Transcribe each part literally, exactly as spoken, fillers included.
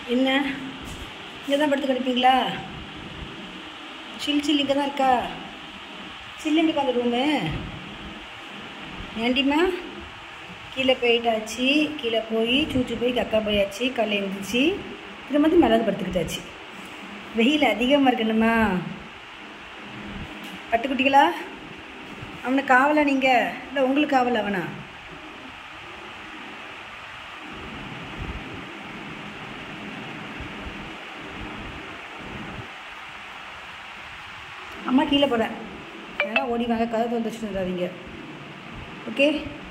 என்ன இங்கே தான் படுத்து கிடப்பீங்களா? சில் சில் இங்கே தான் இருக்கா? சில்லுங்க அந்த ரூமு. ஏண்டிம்மா கீழே போயிட்டாச்சு. கீழே போய் சூச்சு போய் கக்கா போயாச்சு. காலையில் எழுந்திரிச்சு திரும்ப வந்து மேலே வந்து படுத்துக்கிட்டாச்சு. வெயில் அதிகமாக இருக்கணுமா? பட்டுக்குட்டிகளா அவனை காவலா நீங்கள்? இல்லை உங்களுக்கு காவல் அவனா? அம்மா கீழே போகிறேன், ஏன்னா ஓடி வாங்க, கதை வந்து வச்சுட்டு வந்துடாதீங்க. ஓகே,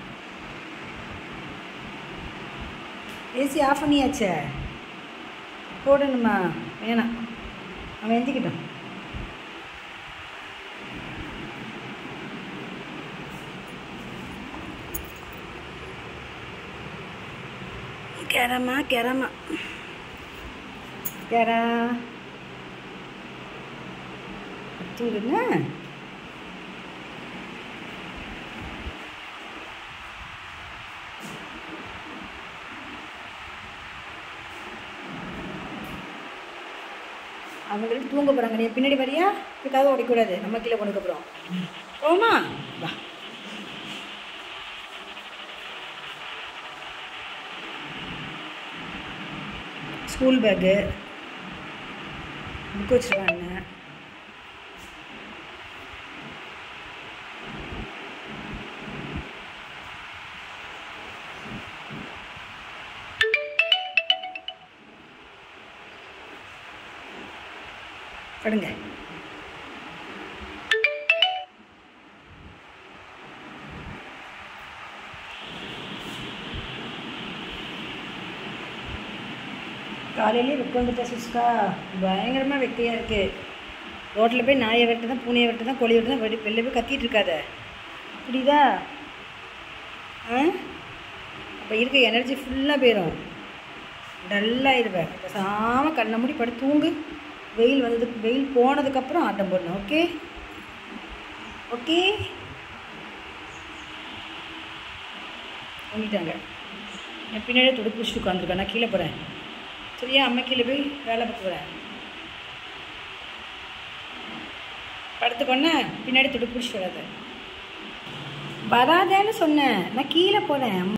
ஏசி ஆஃப் பண்ணியாச்சே, போடணுமா? வேணாம், அவன் எழுந்திக்கிட்டோம். கேரமா கேரமா கேரா தூங்குங்க. அவங்களுக்கு தூங்க போகிறாங்க. நீ பின்னாடி வரியா? இதுக்காக ஓடிக்கூடாது, நம்ம கீழே கொண்டு போகிறோம். போமா வா. ஸ்கூல் பேக்கு புக் வச்சுருவாங்க. படுங்க. காலையிலேயே வெக்க வந்துட்டா சுஸ்கா, பயங்கரமாக வெக்கையாக இருக்குது. ரோட்டில் போய் நாயை வெட்டு தான், பூனையை வெட்டு தான், கோழி வெட்டு தான், வெடி வெளில போய் கத்திட்டு இருக்காத, புரியுதா? ஆ அப்போ இருக்க எனர்ஜி ஃபுல்லாக போயிடும், டல்லாகிடுவேன். பேசாமல் கண்ணை மூடி படுத்து தூங்கு. வெயில் வந்ததுக்கு வெயில் போனதுக்கப்புறம் ஆட்டம் போடணும். ஓகே ஓகே தூங்கிட்டாங்க. என் பின்னாடியே துடுப்பு பிடிச்சிட்டு உட்காந்துருக்கேன். நான் கீழே போகிறேன், சரியா? அம்மா கீழே போய் வேலை பார்த்துக்கிறேன். படுத்துக்கொன்னே பின்னாடி துடுப்பு பிடிச்சிட்டு வராத. வராதேன்னு சொன்னேன், நான் கீழே போகிறேன்.